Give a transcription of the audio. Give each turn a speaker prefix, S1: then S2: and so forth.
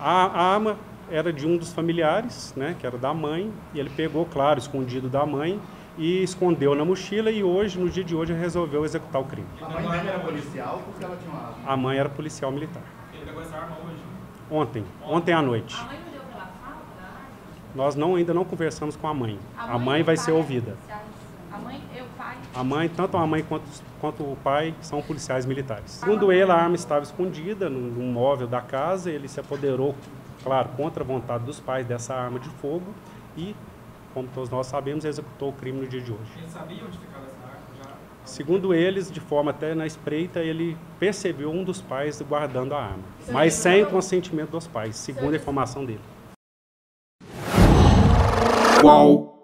S1: A arma era de um dos familiares, né, que era da mãe, e ele pegou, claro, escondido da mãe, e escondeu na mochila, e hoje, no dia de hoje, resolveu executar o crime.
S2: A mãe dele era policial porque ela tinha uma arma?
S1: A mãe era policial militar.
S3: Ele pegou essa arma hoje?
S1: Ontem à noite.
S4: A mãe não deu pela fala da arma?
S1: Nós ainda não conversamos com a mãe. A mãe vai ser ouvida.
S4: A mãe e o pai?
S1: A mãe, tanto a mãe quanto o pai, são policiais militares. Segundo ele, a arma estava escondida num móvel da casa, ele se apoderou, claro, contra a vontade dos pais, dessa arma de fogo e, como todos nós sabemos, executou o crime no dia de hoje.
S3: Ele sabia onde ficava essa arma? Já...
S1: Segundo eles, de forma até na espreita, ele percebeu um dos pais guardando a arma, mas sem o consentimento dos pais, segundo a informação dele.
S5: Qual?